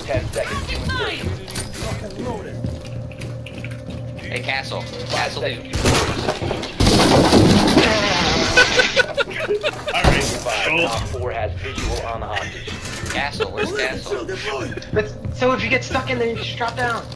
10 seconds to insertion. Fucking loaded. Hey, Castle. Castle, dude. Alright, Top 4 has visual on the hostage. Castle, where's Castle? So if you get stuck in there, you just drop down.